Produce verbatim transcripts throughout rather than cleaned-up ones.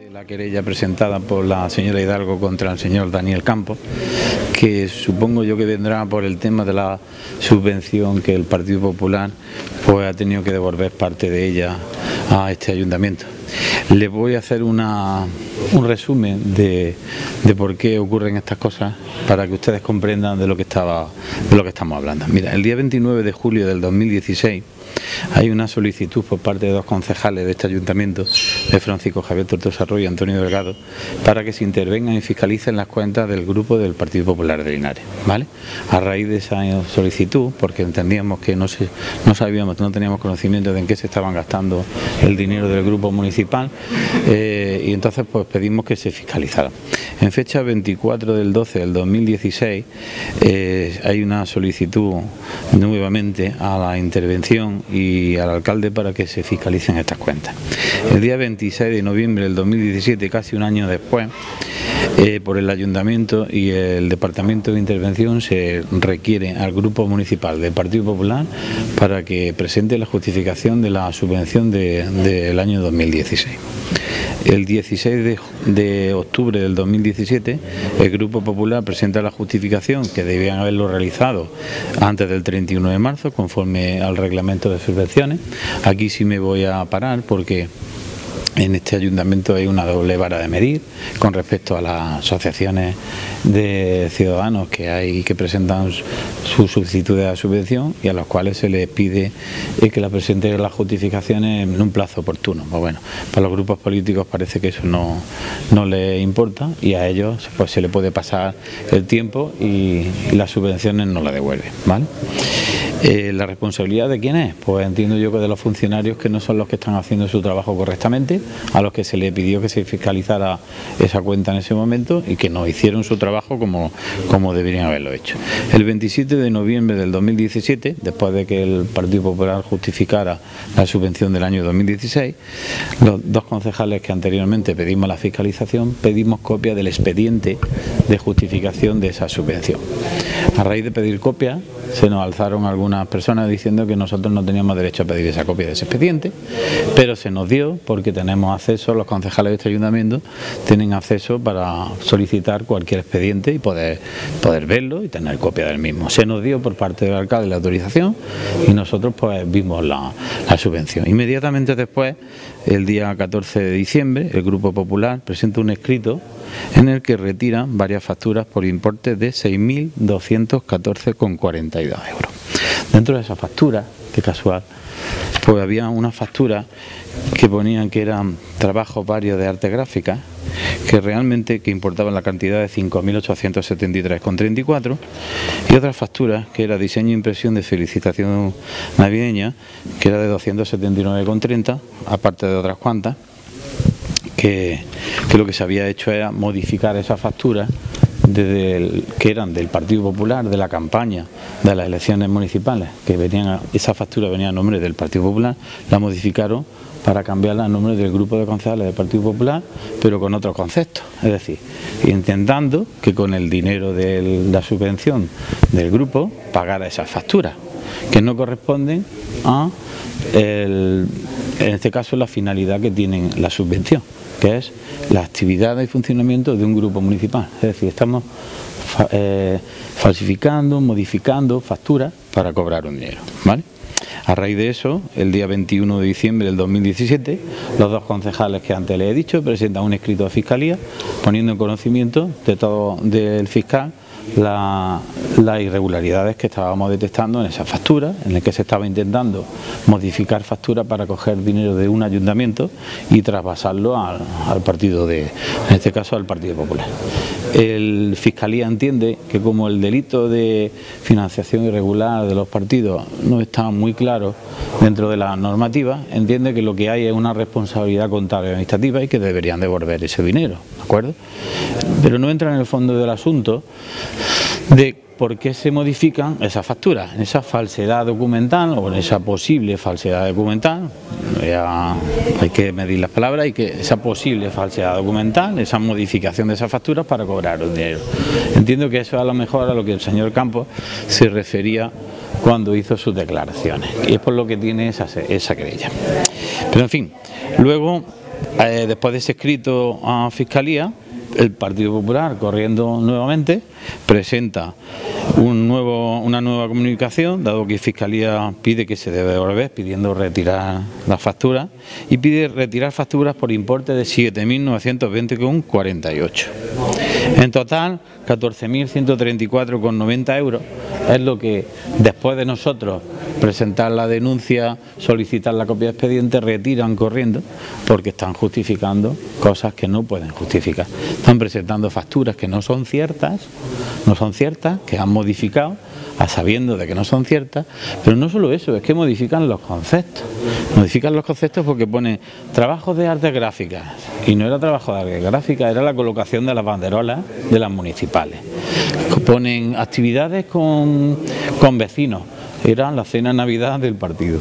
La querella presentada por la señora Hidalgo contra el señor Daniel Campos, que supongo yo que vendrá por el tema de la subvención que el Partido Popular pues ha tenido que devolver parte de ella a este ayuntamiento. Les voy a hacer una, un resumen de, de por qué ocurren estas cosas para que ustedes comprendan de lo que estaba, de lo que estamos hablando. Mira, el día veintinueve de julio del dos mil dieciséis hay una solicitud por parte de dos concejales de este ayuntamiento, de Francisco Javier Tortosa Arroyo y Antonio Delgado, para que se intervengan y fiscalicen las cuentas del grupo del Partido Popular de Linares, ¿vale? A raíz de esa solicitud, porque entendíamos que no, se, no sabíamos, no teníamos conocimiento de en qué se estaban gastando el dinero del grupo municipal, eh, y entonces pues pedimos que se fiscalizara. En fecha veinticuatro del doce del dos mil dieciséis eh, hay una solicitud nuevamente a la intervención y al alcalde para que se fiscalicen estas cuentas. El día veintiséis de noviembre del dos mil diecisiete, casi un año después, eh, por el ayuntamiento y el departamento de intervención se requiere al grupo municipal del Partido Popular para que presente la justificación de la subvención de, del año dos mil dieciséis. El dieciséis de, de octubre del dos mil diecisiete el Grupo Popular presenta la justificación que debían haberlo realizado antes del treinta y uno de marzo conforme al reglamento de subvenciones. Aquí sí me voy a parar porque en este ayuntamiento hay una doble vara de medir con respecto a las asociaciones de ciudadanos que hay que presentan sus solicitudes a subvención y a los cuales se les pide que la presenten las justificaciones en un plazo oportuno. Pues bueno, para los grupos políticos parece que eso no, no les importa y a ellos pues se les puede pasar el tiempo y, y las subvenciones no las devuelven, ¿vale? Eh, ¿La responsabilidad de quién es? Pues entiendo yo que de los funcionarios que no son los que están haciendo su trabajo correctamente, a los que se les pidió que se fiscalizara esa cuenta en ese momento y que no hicieron su trabajo como, como deberían haberlo hecho. El veintisiete de noviembre del dos mil diecisiete, después de que el Partido Popular justificara la subvención del año dos mil dieciséis, los dos concejales que anteriormente pedimos la fiscalización, pedimos copia del expediente de justificación de esa subvención. A raíz de pedir copia, se nos alzaron algunas personas diciendo que nosotros no teníamos derecho a pedir esa copia de ese expediente, pero se nos dio porque tenemos acceso, los concejales de este ayuntamiento tienen acceso para solicitar cualquier expediente y poder, poder verlo y tener copia del mismo. Se nos dio por parte del alcalde la autorización y nosotros pues vimos la, la subvención. Inmediatamente después, el día catorce de diciembre, el Grupo Popular presenta un escrito en el que retiran varias facturas por importe de seis mil doscientos catorce con cuarenta y dos euros. Dentro de esas facturas, qué casual, pues había una factura que ponían que eran trabajos varios de arte gráfica, que realmente que importaban la cantidad de cinco mil ochocientos setenta y tres con treinta y cuatro, y otras facturas que era diseño e impresión de felicitación navideña, que era de doscientos setenta y nueve con treinta, aparte de otras cuantas, que, que lo que se había hecho era modificar esas facturas desde el, que eran del Partido Popular, de la campaña de las elecciones municipales, que venían a, esa factura venía a nombre del Partido Popular, la modificaron para cambiarla a nombre del grupo de concejales del Partido Popular, pero con otros conceptos, es decir, intentando que con el dinero de la subvención del grupo pagara esas facturas, que no corresponden a, el, en este caso, la finalidad que tienen la subvención, que es la actividad y funcionamiento de un grupo municipal. Es decir, estamos fa eh, falsificando, modificando facturas para cobrar un dinero, ¿vale? A raíz de eso, el día veintiuno de diciembre del dos mil diecisiete, los dos concejales que antes les he dicho presentan un escrito a Fiscalía poniendo en conocimiento de todo del fiscal La, las irregularidades que estábamos detectando en esa factura, en el que se estaba intentando modificar facturas para coger dinero de un ayuntamiento y traspasarlo al, al partido de, en este caso al Partido Popular. El Fiscalía entiende que como el delito de financiación irregular de los partidos no está muy claro dentro de la normativa, entiende que lo que hay es una responsabilidad contable y administrativa y que deberían devolver ese dinero, ¿de acuerdo? Pero no entra en el fondo del asunto de por qué se modifican esas facturas, en esa falsedad documental o en esa posible falsedad documental, ya hay que medir las palabras, y que esa posible falsedad documental, esa modificación de esas facturas para cobrar el dinero. Entiendo que eso es a lo mejor a lo que el señor Campos se refería cuando hizo sus declaraciones, y es por lo que tiene esa, esa querella. Pero en fin, luego Eh, después de ese escrito a Fiscalía, el Partido Popular, corriendo nuevamente, presenta un nuevo, una nueva comunicación, dado que Fiscalía pide que se debe devolver, pidiendo retirar las facturas, y pide retirar facturas por importe de siete mil novecientos veinte coma cuarenta y ocho. En total, catorce mil ciento treinta y cuatro coma noventa euros es lo que, después de nosotros presentar la denuncia, solicitar la copia de expediente, retiran corriendo porque están justificando cosas que no pueden justificar. Están presentando facturas que no son ciertas, no son ciertas, que han modificado a sabiendo de que no son ciertas, pero no solo eso, es que modifican los conceptos. Modifican los conceptos porque pone trabajos de artes gráficas, y no era trabajo de artes gráficas, era la colocación de las banderolas de las municipales. Ponen actividades con, con vecinos, era la cena de Navidad del partido.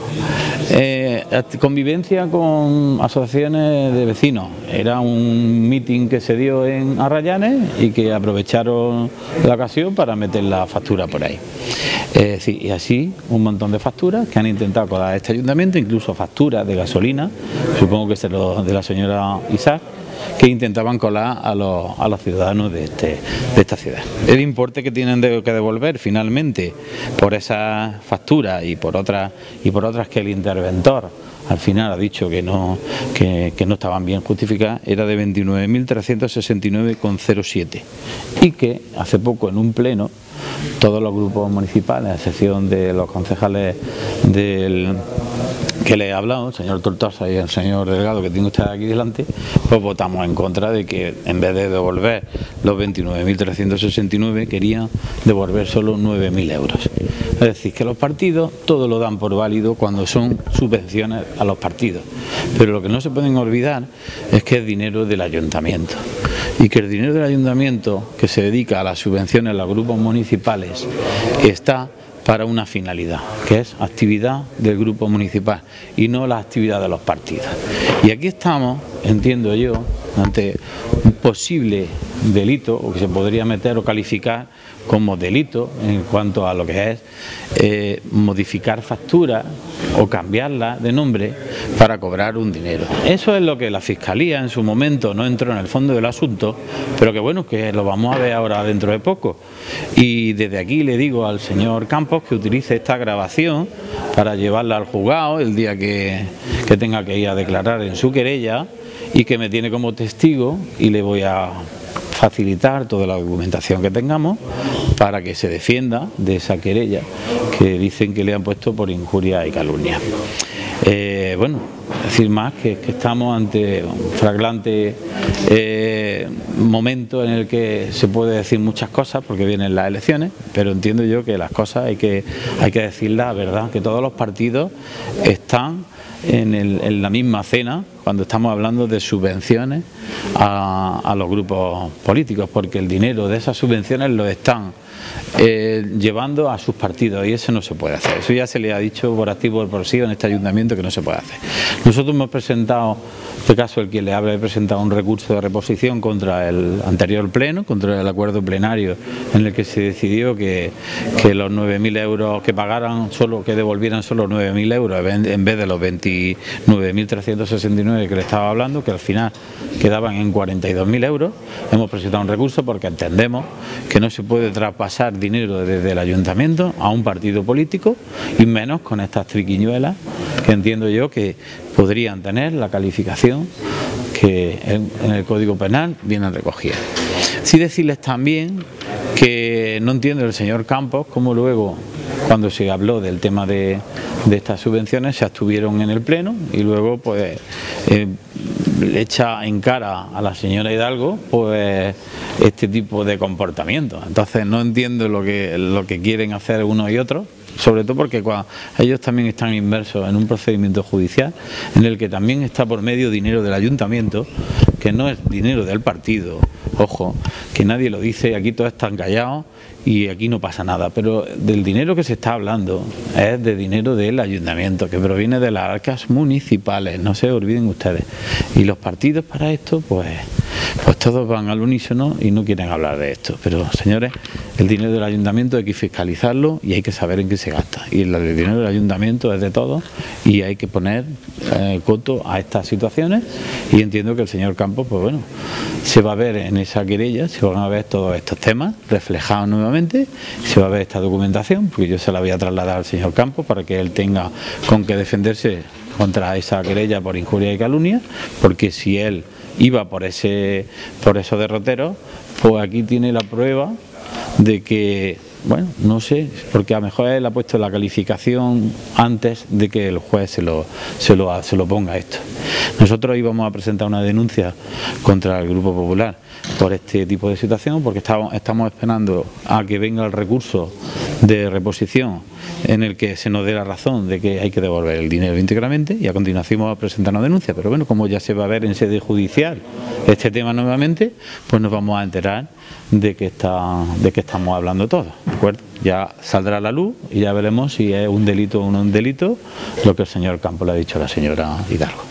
Eh, convivencia con asociaciones de vecinos, era un meeting que se dio en Arrayanes y que aprovecharon la ocasión para meter la factura por ahí. Eh, sí, y así un montón de facturas que han intentado colar a este ayuntamiento, incluso facturas de gasolina, supongo que es de la señora Isaac, que intentaban colar a los, a los ciudadanos de, este, de esta ciudad. El importe que tienen de, que devolver finalmente por esas facturas y por otras y por otras que el interventor al final ha dicho que no, que, que no estaban bien justificadas, era de veintinueve mil trescientos sesenta y nueve coma cero siete, y que hace poco en un pleno todos los grupos municipales, a excepción de los concejales del que le he hablado, el señor Tortosa y el señor Delgado, que tengo usted aquí delante, pues votamos en contra de que en vez de devolver los veintinueve mil trescientos sesenta y nueve querían devolver solo nueve mil euros. Es decir, que los partidos todo lo dan por válido cuando son subvenciones a los partidos, pero lo que no se pueden olvidar es que es dinero del ayuntamiento, y que el dinero del ayuntamiento que se dedica a las subvenciones a los grupos municipales está para una finalidad, que es actividad del grupo municipal y no la actividad de los partidos. Y aquí estamos, entiendo yo, ante un posible delito, o que se podría meter o calificar como delito en cuanto a lo que es eh, modificar facturas o cambiarlas de nombre para cobrar un dinero. Eso es lo que la Fiscalía en su momento no entró en el fondo del asunto, pero que bueno, que lo vamos a ver ahora dentro de poco. Y desde aquí le digo al señor Campos que utilice esta grabación para llevarla al juzgado el día que, que tenga que ir a declarar en su querella, y que me tiene como testigo, y le voy a facilitar toda la documentación que tengamos para que se defienda de esa querella que dicen que le han puesto por injuria y calumnia. Eh, bueno, decir más que, que estamos ante un flagrante eh, momento en el que se puede decir muchas cosas porque vienen las elecciones, pero entiendo yo que las cosas hay que, hay que decirlas, ¿verdad? Que todos los partidos están en, el, en la misma cena cuando estamos hablando de subvenciones a, a los grupos políticos, porque el dinero de esas subvenciones lo están eh, llevando a sus partidos, y eso no se puede hacer. Eso ya se le ha dicho por activo o por pasivo en este ayuntamiento que no se puede hacer. Nosotros hemos presentado, en este caso el que le habla, he presentado un recurso de reposición contra el anterior pleno, contra el acuerdo plenario en el que se decidió que, que los nueve mil euros que pagaran, solo que devolvieran solo nueve mil euros en vez de los veintinueve mil trescientos sesenta y nueve que le estaba hablando, que al final quedaban en cuarenta y dos mil euros. Hemos presentado un recurso porque entendemos que no se puede traspasar dinero desde el ayuntamiento a un partido político, y menos con estas triquiñuelas que entiendo yo que podrían tener la calificación que en, en el Código Penal vienen recogidas. Sí decirles también que no entiendo el señor Campos cómo luego, cuando se habló del tema de, de estas subvenciones, se abstuvieron en el pleno y luego pues eh, le echa en cara a la señora Hidalgo pues este tipo de comportamiento. Entonces no entiendo lo que, lo que quieren hacer uno y otro, sobre todo porque cuando ellos también están inmersos en un procedimiento judicial en el que también está por medio dinero del ayuntamiento, que no es dinero del partido, ojo, que nadie lo dice, aquí todos están callados y aquí no pasa nada, pero del dinero que se está hablando es de dinero del ayuntamiento, que proviene de las arcas municipales, no se olviden ustedes. Y los partidos para esto, pues, pues todos van al unísono y no quieren hablar de esto. Pero, señores, el dinero del ayuntamiento hay que fiscalizarlo y hay que saber en qué se gasta. Y el dinero del ayuntamiento es de todos y hay que poner eh, coto a estas situaciones, y entiendo que el señor Campos, pues bueno, se va a ver en esa querella, se van a ver todos estos temas reflejados nuevamente, se va a ver esta documentación, porque yo se la voy a trasladar al señor Campos para que él tenga con qué defenderse contra esa querella por injuria y calumnia, porque si él iba por ese por esos derroteros, pues aquí tiene la prueba de que, bueno, no sé, porque a lo mejor él ha puesto la calificación antes de que el juez se lo, se lo, se lo ponga esto. Nosotros íbamos a presentar una denuncia contra el Grupo Popular por este tipo de situación, porque estamos, estamos esperando a que venga el recurso de reposición en el que se nos dé la razón de que hay que devolver el dinero íntegramente, y a continuación vamos a presentar una denuncia. Pero bueno, como ya se va a ver en sede judicial este tema nuevamente, pues nos vamos a enterar de que está, de que estamos hablando todos, ¿de acuerdo? Ya saldrá a la luz y ya veremos si es un delito o no un delito lo que el señor Campos le ha dicho a la señora Hidalgo.